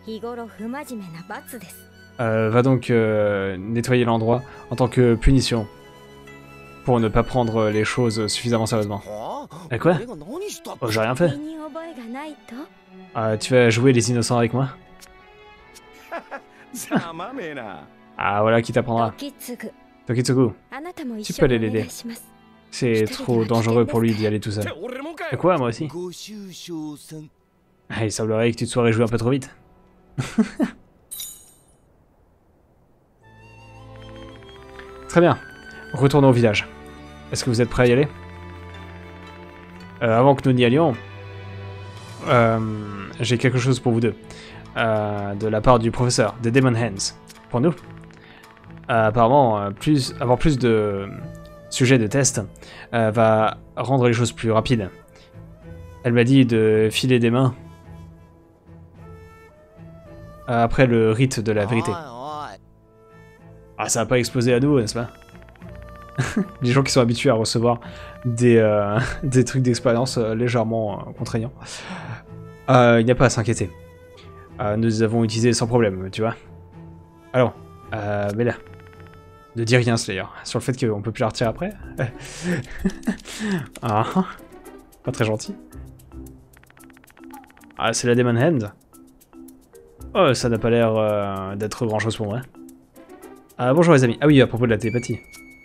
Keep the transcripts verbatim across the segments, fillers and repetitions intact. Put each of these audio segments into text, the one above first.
Euh, va donc euh, nettoyer l'endroit en tant que punition. Pour ne pas prendre les choses suffisamment sérieusement. Eh quoi? Oh, j'ai rien fait. Euh, tu vas jouer les innocents avec moi? Ah, voilà qui t'apprendra. Tokitsugu, tu peux aller l'aider. C'est trop dangereux pour lui d'y aller tout seul. Et quoi, moi aussi? Ah, il semblerait que tu te sois réjoui un peu trop vite. Très bien. Retournons au village. Est-ce que vous êtes prêts à y aller? euh, Avant que nous n'y allions, euh, j'ai quelque chose pour vous deux. Euh, de la part du professeur, des Demon Hands. Pour nous. Euh, apparemment, plus, avoir plus de sujets de test euh, va rendre les choses plus rapides. Elle m'a dit de filer des mains euh, après le rite de la vérité. Ah, ça va pas exploser à nous, n'est-ce pas? Les gens qui sont habitués à recevoir des, euh, des trucs d'expérience euh, légèrement euh, contraignants. Euh, il n'y a pas à s'inquiéter. Euh, nous les avons utilisés sans problème, tu vois. Alors, euh, mais là, ne dis rien, Slayer, sur le fait qu'on peut plus la retirer après. Ah, pas très gentil. Ah, c'est la Demon Hand. Oh, ça n'a pas l'air euh, d'être grand chose pour moi. Ah, bonjour les amis. Ah oui, à propos de la télépathie.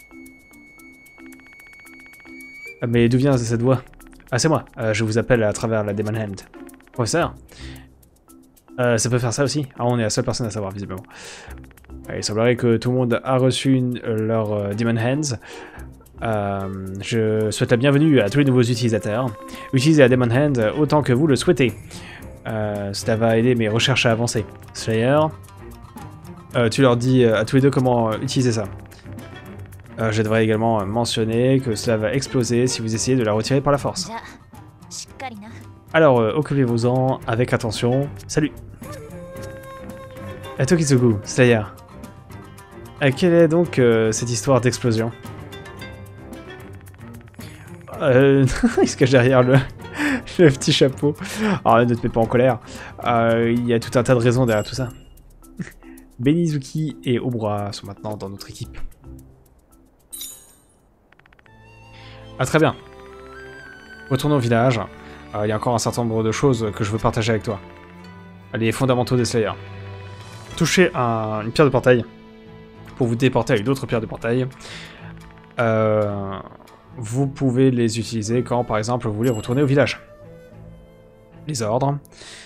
Ah, mais d'où vient cette voix? Ah, c'est moi. Euh, je vous appelle à travers la Demon Hand. Professeur, euh, ça peut faire ça aussi? Ah, on est la seule personne à savoir, visiblement. Il semblerait que tout le monde a reçu une, leur euh, Demon Hands. Euh, je souhaite la bienvenue à tous les nouveaux utilisateurs. Utilisez la Demon Hand autant que vous le souhaitez. Euh, cela va aider mes recherches à avancer. Slayer, euh, tu leur dis à tous les deux comment euh, utiliser ça. Euh, je devrais également mentionner que cela va exploser si vous essayez de la retirer par la force. Alors, euh, occupez-vous-en avec attention. Salut. À Tokitsugu, Slayer. Euh, quelle est donc euh, cette histoire d'explosion? euh, Il se cache derrière le, le petit chapeau. Alors, ne te mets pas en colère. Euh, il y a tout un tas de raisons derrière tout ça. Benizuki et Obra sont maintenant dans notre équipe. Ah, très bien. Retournons au village. Euh, il y a encore un certain nombre de choses que je veux partager avec toi. Les fondamentaux des Slayer. Touchez un, une pierre de portail pour vous déporter à une autre pierre de portail. Euh, vous pouvez les utiliser quand, par exemple, vous voulez retourner au village. Les ordres.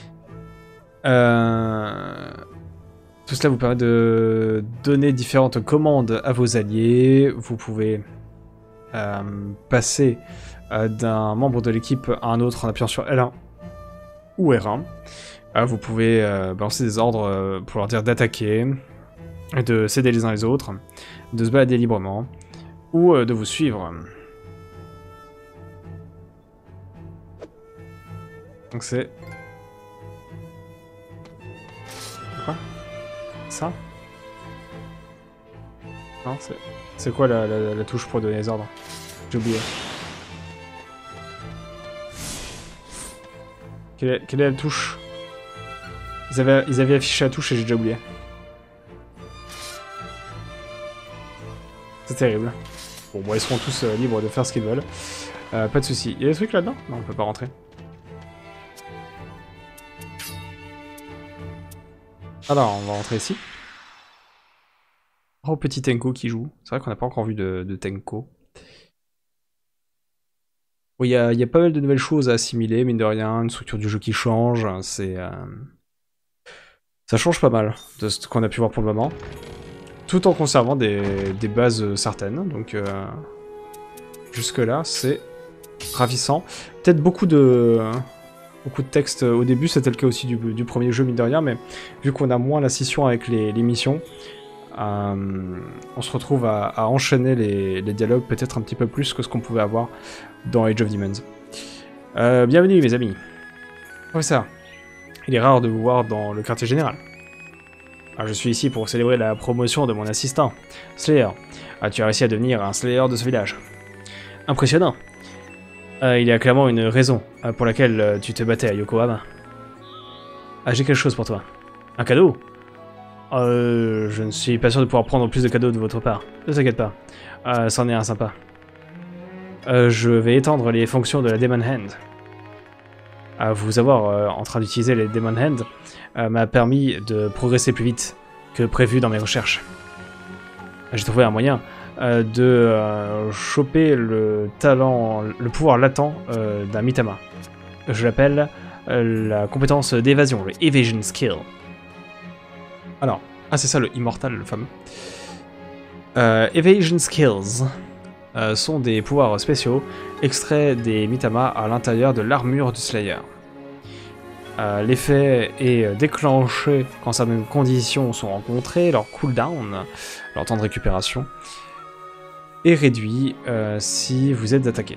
Euh, tout cela vous permet de donner différentes commandes à vos alliés. Vous pouvez euh, passer euh, d'un membre de l'équipe à un autre en appuyant sur L un ou R un. Euh, vous pouvez euh, balancer des ordres euh, pour leur dire d'attaquer, de s'aider les uns les autres, de se balader librement, ou euh, de vous suivre. Donc c'est... Quoi? Ça? Non, c'est... C'est quoi la, la, la touche pour donner les ordres? J'ai oublié. Quelle est, quelle est la touche? Ils avaient, ils avaient affiché la touche et j'ai déjà oublié. C'est terrible. Bon, bon, ils seront tous euh, libres de faire ce qu'ils veulent. Euh, pas de soucis. Il y a des trucs là-dedans? Non, on peut pas rentrer. Alors, on va rentrer ici. Oh, petit Tenko qui joue. C'est vrai qu'on n'a pas encore vu de, de Tenko. Bon, il y a, y a pas mal de nouvelles choses à assimiler, mine de rien. Une structure du jeu qui change. C'est... Euh... Ça change pas mal de ce qu'on a pu voir pour le moment. Tout en conservant des, des bases certaines. Donc, euh... jusque-là, c'est ravissant. Peut-être beaucoup de... Beaucoup de texte au début, c'était le cas aussi du, du premier jeu, mine de rien, mais vu qu'on a moins la scission avec les, les missions, euh, on se retrouve à, à enchaîner les, les dialogues peut-être un petit peu plus que ce qu'on pouvait avoir dans Age of Demons. Euh, bienvenue mes amis. Ouais ça, il est rare de vous voir dans le quartier général. Alors, je suis ici pour célébrer la promotion de mon assistant, Slayer. Ah, tu as réussi à devenir un Slayer de ce village. Impressionnant. Euh, il y a clairement une raison euh, pour laquelle euh, tu te battais à Yokohama. Ah, j'ai quelque chose pour toi. Un cadeau? Euh, je ne suis pas sûr de pouvoir prendre plus de cadeaux de votre part. Ne t'inquiète pas. Euh, c'en est un sympa. Euh, je vais étendre les fonctions de la Demon Hand. Euh, vous avoir euh, en train d'utiliser les Demon Hand euh, m'a permis de progresser plus vite que prévu dans mes recherches. J'ai trouvé un moyen euh, de euh, choper le talent, le pouvoir latent euh, d'un Mitama. Je l'appelle euh, la compétence d'évasion, le Evasion Skill. Alors, ah c'est ça le Immortal, le fameux. Euh, Evasion Skills euh, sont des pouvoirs spéciaux extraits des Mitama à l'intérieur de l'armure du Slayer. Euh, L'effet est déclenché quand certaines conditions sont rencontrées, leur cooldown, leur temps de récupération, est réduit euh, si vous êtes attaqué.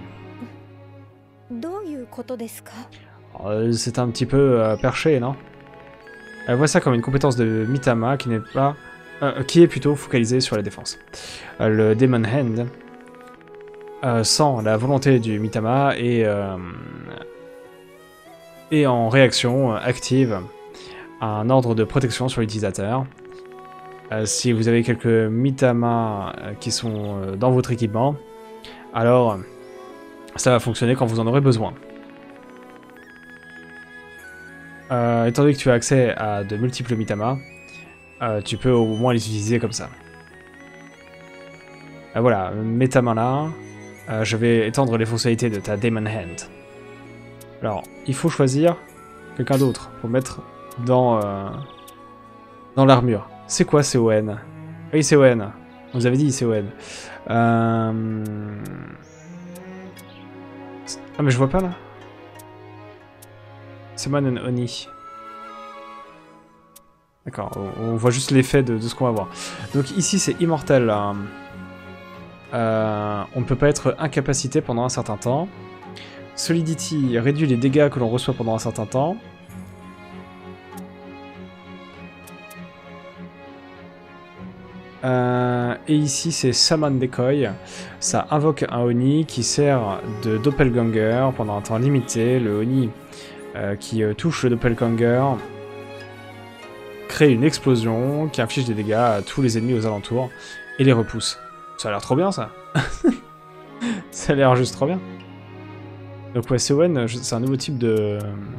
Euh, C'est un petit peu euh, perché, non? euh, Vois ça comme une compétence de Mitama qui n'est pas, euh, qui est plutôt focalisée sur la défense. Euh, le Demon Hand euh, sent la volonté du Mitama et euh, et en réaction euh, active un ordre de protection sur l'utilisateur. Euh, si vous avez quelques Mitama euh, qui sont euh, dans votre équipement, alors ça va fonctionner quand vous en aurez besoin. Euh, étant donné que tu as accès à de multiples Mitama, euh, tu peux au moins les utiliser comme ça. Euh, voilà, Metamana, euh, je vais étendre les fonctionnalités de ta Demon Hand. Alors, il faut choisir quelqu'un d'autre pour mettre dans, euh, dans l'armure. C'est quoi C O N? Oui, C O N. On vous avait dit C O N. Euh... Ah, mais je vois pas là. Summon and Oni. D'accord, on, on voit juste l'effet de, de ce qu'on va voir. Donc ici, c'est Immortal. Hein. Euh, on ne peut pas être incapacité pendant un certain temps. Solidity réduit les dégâts que l'on reçoit pendant un certain temps. Euh, et ici c'est Summon Decoy. Ça invoque un Oni qui sert de Doppelganger pendant un temps limité. Le Oni euh, qui euh, touche le Doppelganger crée une explosion qui inflige des dégâts à tous les ennemis aux alentours et les repousse. Ça a l'air trop bien ça. Ça a l'air juste trop bien. Donc ouais, C O N, c'est un nouveau type de...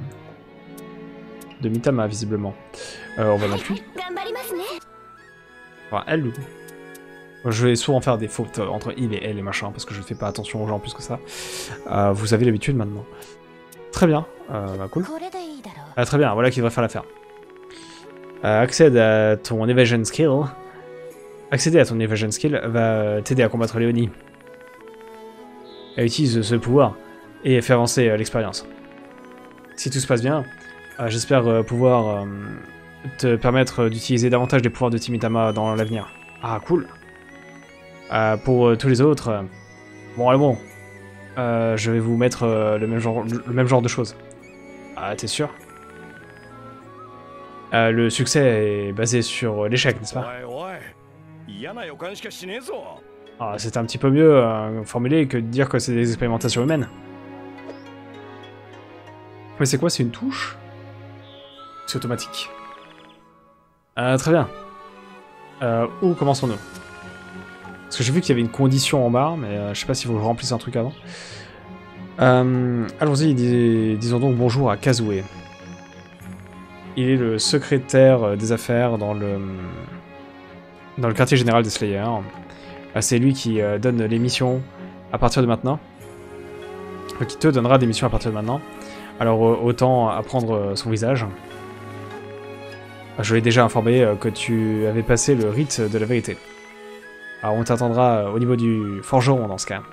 de Mitama, visiblement. Euh, on va mettre lui. Enfin, elle, du coup. Je vais souvent faire des fautes entre il et elle et machin, parce que je ne fais pas attention aux gens plus que ça. Euh, vous avez l'habitude maintenant. Très bien. Euh, bah cool. Ah, très bien, voilà qui devrait faire l'affaire. Euh, accède à ton Evasion Skill. Accéder à ton Evasion Skill va t'aider à combattre les Oni. Elle utilise ce pouvoir et fait avancer euh, l'expérience. Si tout se passe bien, euh, j'espère euh, pouvoir euh, te permettre d'utiliser davantage des pouvoirs de Timitama dans l'avenir. Ah, cool. Euh, pour euh, tous les autres, euh, bon, allez, bon, euh, je vais vous mettre euh, le, même genre, le même genre de choses. Ah, t'es sûr? euh, Le succès est basé sur l'échec, n'est-ce pas? Ah, c'est un petit peu mieux euh, formulé que de dire que c'est des expérimentations humaines. Mais c'est quoi? C'est une touche? C'est automatique. Euh, très bien. Euh, où commençons-nous? Parce que j'ai vu qu'il y avait une condition en bas, mais euh, je sais pas s'il faut que je remplisse un truc avant. Euh, Allons-y, dis disons donc bonjour à Kazue. Il est le secrétaire des affaires dans le, dans le quartier général des Slayers. Euh, c'est lui qui euh, donne les missions à partir de maintenant. Enfin, qui te donnera des missions à partir de maintenant. Alors euh, autant apprendre euh, son visage. Je l'ai déjà informé euh, que tu avais passé le rite de la vérité. Alors on t'attendra euh, au niveau du forgeron dans ce cas.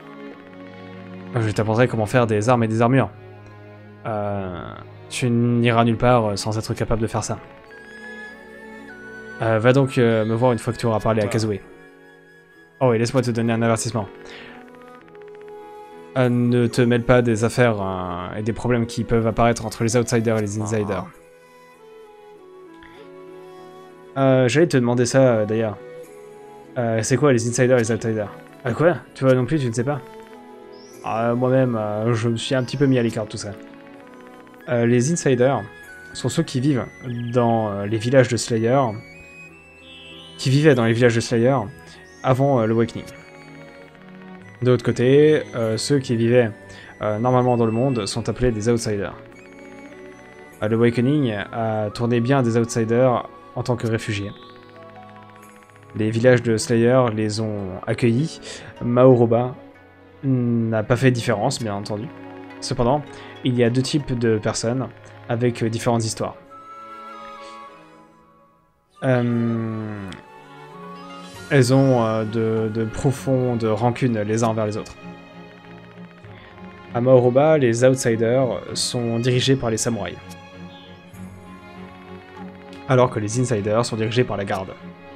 Je t'apprendrai comment faire des armes et des armures. Euh, tu n'iras nulle part sans être capable de faire ça. Euh, va donc euh, me voir une fois que tu auras parlé à Kazue. Oh et laisse-moi te donner un avertissement. Euh, ne te mêle pas des affaires euh, et des problèmes qui peuvent apparaître entre les outsiders et les insiders. Euh, J'allais te demander ça euh, d'ailleurs. Euh, c'est quoi les insiders et les outsiders? Ah quoi? Tu vois non plus, tu ne sais pas? euh, Moi-même, euh, je me suis un petit peu mis à l'écart de tout ça. Euh, les insiders sont ceux qui vivent dans euh, les villages de Slayer, qui vivaient dans les villages de Slayer avant euh, l'Awakening. De l'autre côté, euh, ceux qui vivaient euh, normalement dans le monde sont appelés des Outsiders. Euh, L'Awakening a tourné bien des Outsiders en tant que réfugiés. Les villages de Slayer les ont accueillis. Maoroba n'a pas fait de différence, bien entendu. Cependant, il y a deux types de personnes avec différentes histoires. Euh... Elles ont euh, de, de profondes rancunes les uns envers les autres. À Maoroba, les Outsiders sont dirigés par les samouraïs, alors que les Insiders sont dirigés par la garde.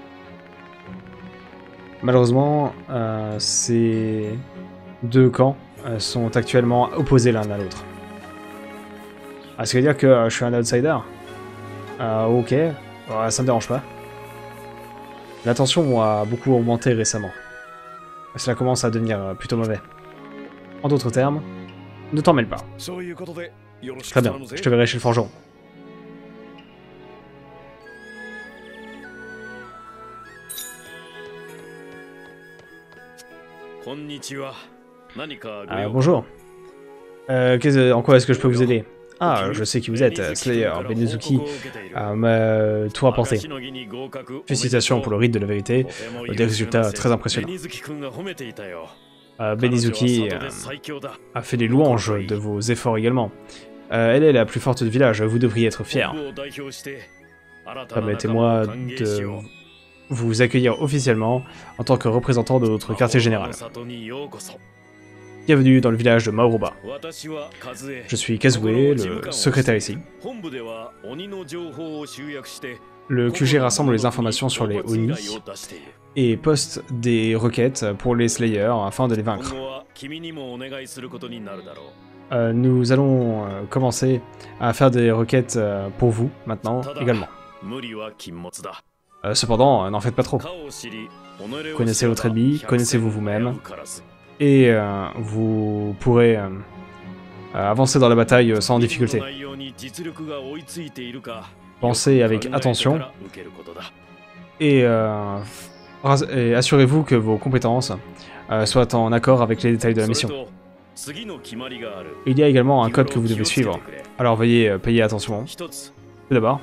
Malheureusement, euh, ces deux camps euh, sont actuellement opposés l'un à l'autre. Ah, ça veut dire que euh, je suis un outsider? euh, Ok, ouais, ça me dérange pas. La tension a beaucoup augmenté récemment. Cela commence à devenir euh, plutôt mauvais. En d'autres termes, ne t'en mêle pas. Très bien, je te verrai chez le forgeron. Euh, bonjour. Euh, en quoi est-ce que je peux vous aider? Ah, je sais qui vous êtes, Slayer, Benizuki euh, m'a tout rapporté. Félicitations pour le rite de la vérité, des résultats très impressionnants. Euh, Benizuki euh, a fait des louanges de vos efforts également. Euh, elle est la plus forte du village, vous devriez être fiers. Permettez-moi de vous accueillir officiellement en tant que représentant de notre quartier général. Bienvenue dans le village de Maoroba. Je suis Kazue, le secrétaire ici. Le Q G rassemble les informations sur les Oni et poste des requêtes pour les Slayers afin de les vaincre. Euh, nous allons euh, commencer à faire des requêtes euh, pour vous maintenant également. Euh, cependant, euh, n'en faites pas trop. Connaissez votre ennemi, connaissez-vous vous-même. Et euh, vous pourrez euh, avancer dans la bataille sans difficulté. Pensez avec attention et, euh, et assurez-vous que vos compétences euh, soient en accord avec les détails de la mission. Il y a également un code que vous devez suivre, alors veuillez euh, payer attention. Tout d'abord,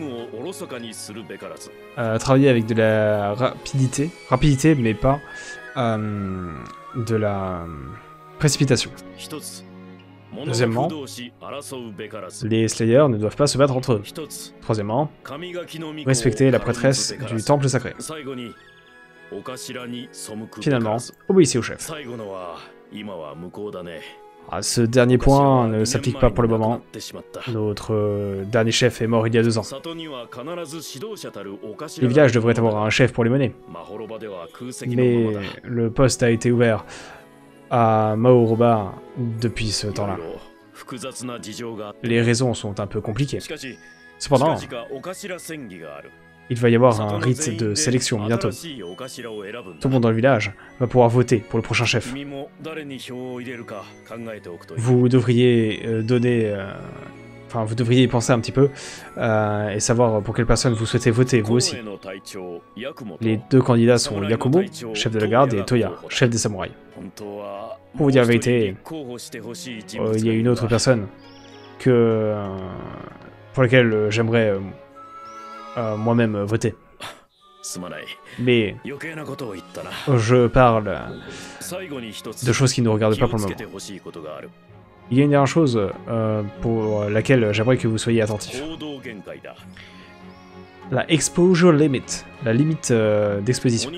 euh, travaillez avec de la rapidité, rapidité mais pas euh, de la précipitation. Deuxièmement, les Slayers ne doivent pas se battre entre eux. Troisièmement, respectez la prêtresse du temple sacré. Finalement, obéissez au chef. Ah, ce dernier point ne s'applique pas pour le moment. Notre euh, dernier chef est mort il y a deux ans. Les villages devraient avoir un chef pour les mener. Mais le poste a été ouvert à Maoroba depuis ce temps-là. Les raisons sont un peu compliquées. Cependant, il va y avoir un rite de sélection bientôt. Tout le monde dans le village va pouvoir voter pour le prochain chef. Vous devriez euh, donner... Euh, enfin, vous devriez y penser un petit peu euh, et savoir pour quelle personne vous souhaitez voter, vous aussi. Les deux candidats sont Yakumo, chef de la garde, et Toya, chef des samouraïs. Pour vous dire la vérité, euh, il y a une autre personne que, euh, pour laquelle euh, j'aimerais euh, euh, moi-même euh, voter. Mais je parle de choses qui ne nous regardent pas pour le moment. Il y a une dernière chose euh, pour laquelle j'aimerais que vous soyez attentifs. La exposure limit, la limite euh, d'exposition.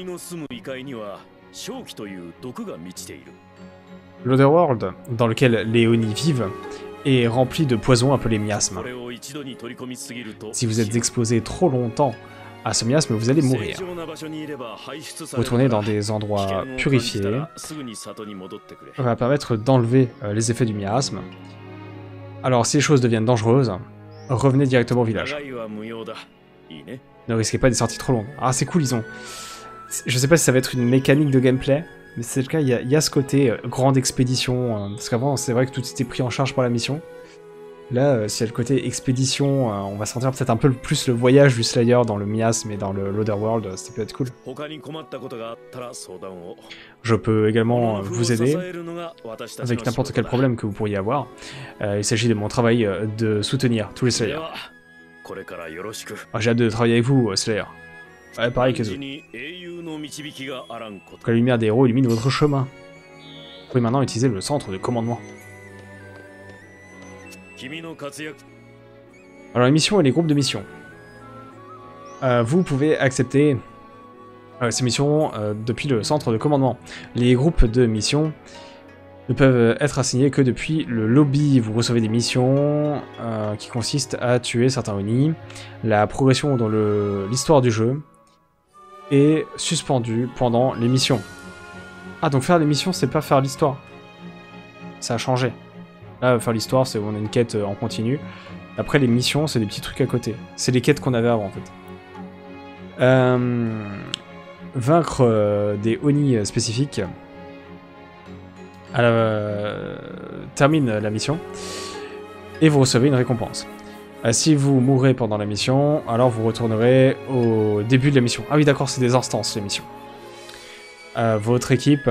L'Otherworld, dans lequel les Oni vivent, est rempli de poisons appelés miasmes. Si vous êtes exposé trop longtemps à ce miasme, vous allez mourir. Retourner dans des endroits purifiés va permettre d'enlever euh, les effets du miasme. Alors, si les choses deviennent dangereuses, revenez directement au village. Ne risquez pas des sorties trop longues. Ah, c'est cool, ils ont... Je sais pas si ça va être une mécanique de gameplay, mais c'est le cas, il y, y a ce côté euh, grande expédition, euh, parce qu'avant, c'est vrai que tout était pris en charge par la mission. Là, euh, s'il y a le côté expédition, euh, on va sentir peut-être un peu plus le voyage du Slayer dans le miasme et dans l'Otherworld, euh, ça peut être cool. Je peux également euh, vous aider avec n'importe quel problème que vous pourriez avoir. Euh, il s'agit de mon travail euh, de soutenir tous les Slayers. Ah, j'ai hâte de travailler avec vous, euh, Slayer. Ouais, pareil que vous. Que la lumière des héros illumine votre chemin. Vous pouvez maintenant utiliser le centre de commandement. Alors les missions et les groupes de missions. Euh, vous pouvez accepter euh, ces missions euh, depuis le centre de commandement. Les groupes de missions ne peuvent être assignés que depuis le lobby. Vous recevez des missions euh, qui consistent à tuer certains Oni. La progression dans l'histoire du jeu est suspendue pendant les missions. Ah, donc faire les missions, c'est pas faire l'histoire. Ça a changé. Là, faire l'histoire, c'est on a une quête en continu. Après, les missions, c'est des petits trucs à côté. C'est les quêtes qu'on avait avant, en fait. Euh, vaincre euh, des Oni spécifiques à la, euh, termine la mission. Et vous recevez une récompense. Euh, si vous mourrez pendant la mission, alors vous retournerez au début de la mission. Ah oui, d'accord, c'est des instances, les missions. Euh, votre équipe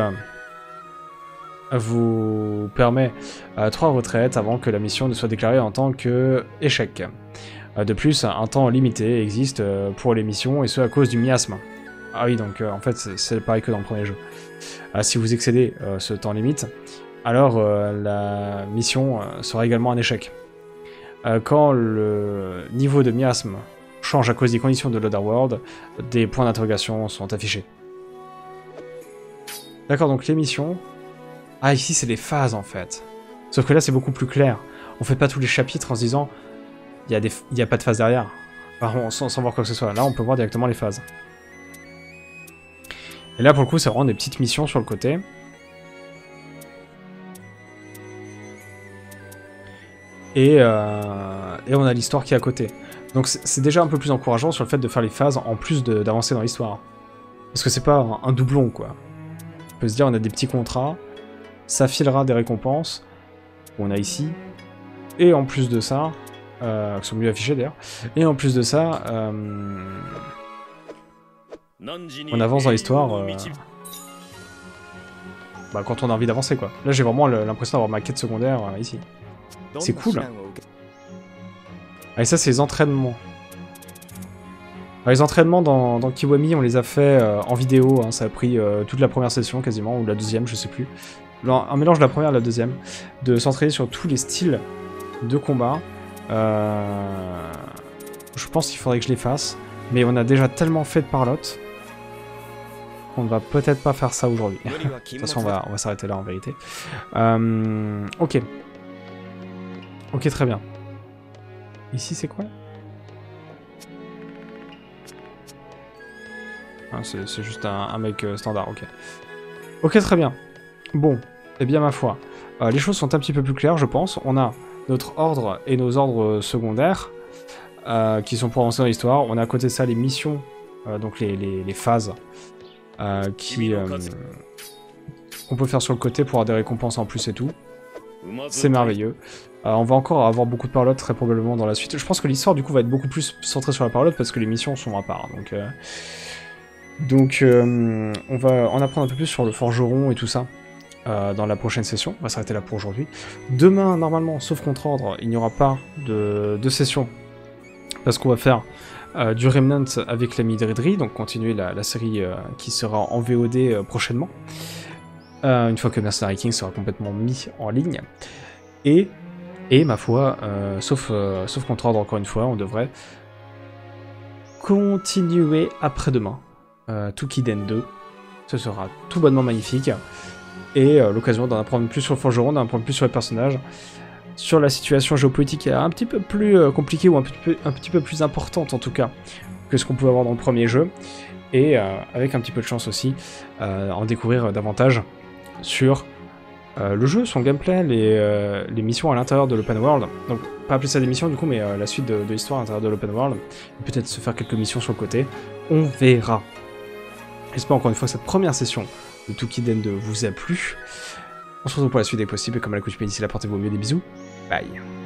vous permet euh, trois retraites avant que la mission ne soit déclarée en tant qu'échec. Euh, de plus, un temps limité existe euh, pour les missions, et ce à cause du miasme. Ah oui, donc euh, en fait, c'est pareil que dans le premier jeu. Euh, si vous excédez euh, ce temps limite, alors euh, la mission euh, sera également un échec. Euh, quand le niveau de miasme change à cause des conditions de l'Otherworld, des points d'interrogation sont affichés. D'accord, donc les missions... Ah, ici, c'est les phases, en fait. Sauf que là, c'est beaucoup plus clair. On fait pas tous les chapitres en se disant il y, y a pas de phase derrière. Enfin, sans, sans voir quoi que ce soit. Là, on peut voir directement les phases. Et là, pour le coup, c'est vraiment des petites missions sur le côté. Et, euh, et on a l'histoire qui est à côté. Donc c'est déjà un peu plus encourageant sur le fait de faire les phases en plus d'avancer dans l'histoire. Parce que c'est pas un, un doublon, quoi. On peut se dire, on a des petits contrats, ça filera des récompenses, qu'on a ici, et en plus de ça, euh, qui sont mieux affichés d'ailleurs, et en plus de ça, euh, on avance dans l'histoire euh, bah, quand on a envie d'avancer, quoi. Là, j'ai vraiment l'impression d'avoir ma quête secondaire euh, ici. C'est cool. Et ça, c'est les entraînements. Alors, les entraînements dans, dans Kiwami, on les a fait euh, en vidéo, hein, ça a pris euh, toute la première session quasiment, ou la deuxième, je sais plus. Un mélange de la première et de la deuxième, de s'entraîner sur tous les styles de combat. Euh... Je pense qu'il faudrait que je les fasse, mais on a déjà tellement fait de parlotte qu'on ne va peut-être pas faire ça aujourd'hui. De toute façon, on va, on va s'arrêter là en vérité. Euh... Ok. Ok, très bien. Ici, c'est quoi? Ah, c'est juste un, un mec euh, standard, ok. Ok, très bien. Bon, eh bien, ma foi. Euh, les choses sont un petit peu plus claires, je pense. On a notre ordre et nos ordres secondaires euh, qui sont pour avancer dans l'histoire. On a à côté de ça les missions, euh, donc les, les, les phases euh, qui euh, qu'on peut faire sur le côté pour avoir des récompenses en plus et tout. C'est merveilleux. Euh, on va encore avoir beaucoup de parlotte très probablement dans la suite. Je pense que l'histoire du coup va être beaucoup plus centrée sur la parlotte parce que les missions sont à part. Donc, euh... donc euh, on va en apprendre un peu plus sur le forgeron et tout ça euh, dans la prochaine session. On va s'arrêter là pour aujourd'hui. Demain, normalement, sauf contre ordre, il n'y aura pas de, de session parce qu'on va faire euh, du Remnant avec l'ami Dredri, donc continuer la, la série euh, qui sera en V O D euh, prochainement. Euh, une fois que Mercenary King sera complètement mis en ligne. Et, et ma foi, euh, sauf, euh, sauf contre ordre encore une fois, on devrait continuer après-demain. Euh, Toukiden deux, ce sera tout bonnement magnifique. Et euh, l'occasion d'en apprendre plus sur le forgeron, d'en apprendre plus sur les personnages, sur la situation géopolitique un petit peu plus euh, compliquée, ou un petit, peu, un petit peu plus importante en tout cas, que ce qu'on pouvait avoir dans le premier jeu. Et euh, avec un petit peu de chance aussi, euh, en découvrir davantage sur euh, le jeu, son gameplay, les, euh, les missions à l'intérieur de l'open world. Donc pas appeler ça des missions du coup, mais euh, la suite de, de l'histoire à l'intérieur de l'open world. Peut-être se faire quelques missions sur le côté. On verra. J'espère encore une fois que cette première session de Toukiden deux vous a plu. On se retrouve pour la suite dès que possible. Et comme à l'accoutumée d'ici là, portez-vous au mieux, des bisous. Bye.